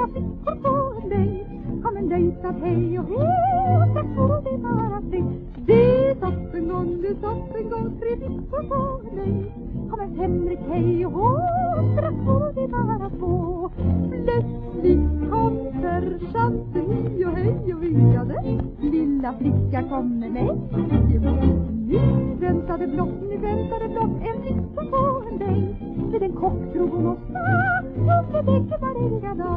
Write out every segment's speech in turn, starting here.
flera flickor på en dejt. Kom en dejt att hej och hej, där får det bara tre. Det satt en gång, tre flickor på en dejt. Kom en Henrik, hej och hå, där får det bara två. Plötsligt kom sergeanten i och hej och vinkade. Lilla flicka kom med mig. Nu väntade blott en flicka på en dejt. Med en kock drog hon oss och för bäcken varenda dag.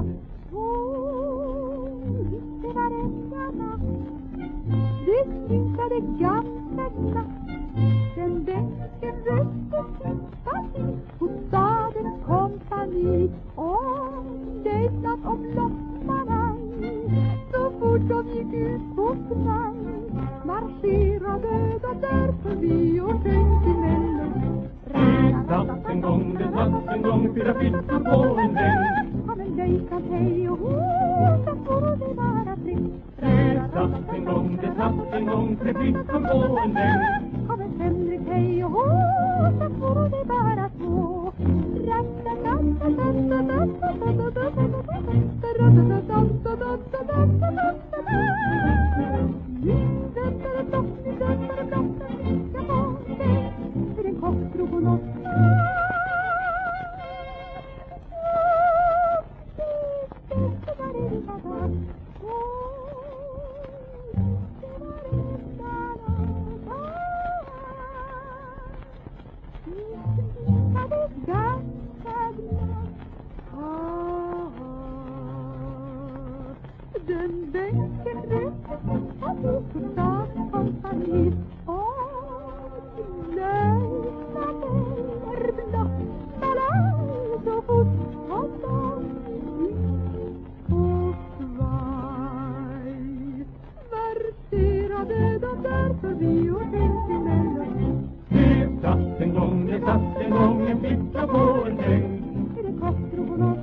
Det varenda natt. Det slutade gamla glatt. Den bänken röste sympati hos stadens kompani. Och dejtat om lopparna. Så fort de gick ut på knaj marscherade de där förbi och sjöng till melodi. Det satt en gång, fyra flickor på en dejt. Kom en dejt att hej och hå, där får det bara tre. Det satt en gång, tre flickor på en dejt. Kom en Henrik, hej och hå, där får det bara två. Den bänken röstar på stadens kompani. Och lösa där blottarna så fort som de gick på svaj. Marscherade de där förbi och tänkte melodi. Det satt en gång, en flicka på en dejt. Är det kockdrog oss?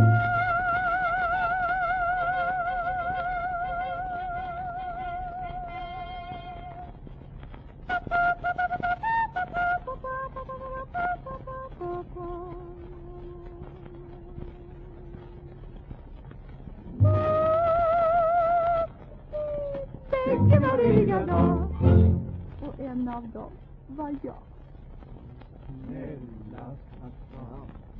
Det var roliga dag. Och en av dem var jag. Snälla,